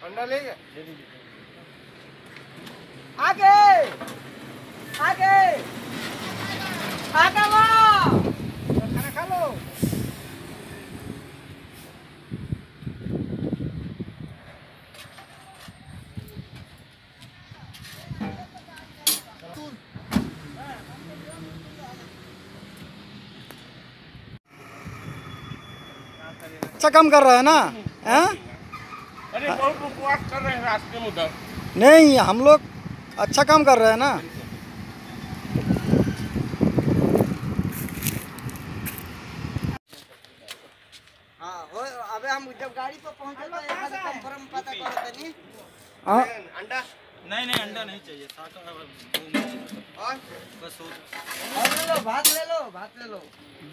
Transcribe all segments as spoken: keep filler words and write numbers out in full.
अंडा लेगा आगे आगे आगे वो खाना खा लो। अच्छा काम कर रहा है ना? हैं? अरे बहुत उपवास कर रहे हैं रास्ते में उधर। नहीं, हम लोग अच्छा काम कर रहे हैं ना। हाँ हो अबे हम जब गाड़ी पर पहुंचे तो एक बार कंफर्म पता करते नहीं। हाँ अंडा नहीं नहीं अंडा नहीं चाहिए साथ और बस हो और ले लो भात ले लो भात ले लो।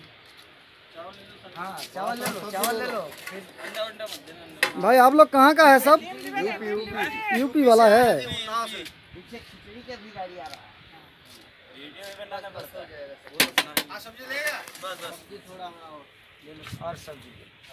हाँ चावल ले लो चावल ले लो। अंडा अंडा मत देना। भाई आप लोग कहाँ का है सब? यूपी यूपी यूपी वाला है। पीछे खिचड़ी के भी गाड़ी आ रहा है। वीडियो में बनाना पड़ता है। हाँ सब्जी लेगा बस बस सब्जी थोड़ा हाँ ले लो और सब्जी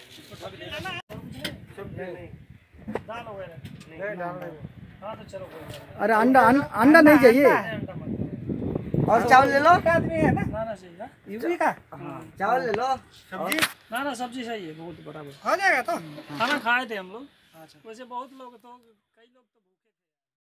दाल वगैरह नहीं डाल रहे हाँ तो चलो कोई नहीं। अरे अंडा अं, अंडा नहीं चाहिए। और चावल ले लो। आदमी है ना ना ना सही है यूपी का हाँ चावल ले लो। सब्जी ना ना सब्जी सही है बहुत बराबर हो जाएगा तो खाना खाए थे हम लोग वैसे बहुत लोग तो